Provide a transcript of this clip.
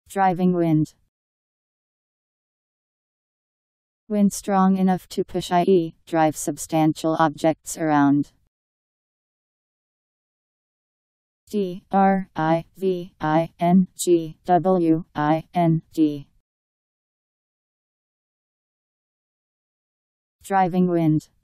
Driving wind. Wind strong enough to push, i.e., drive substantial objects around. D-R-I-V-I-N-G-W-I-N-D. Driving wind.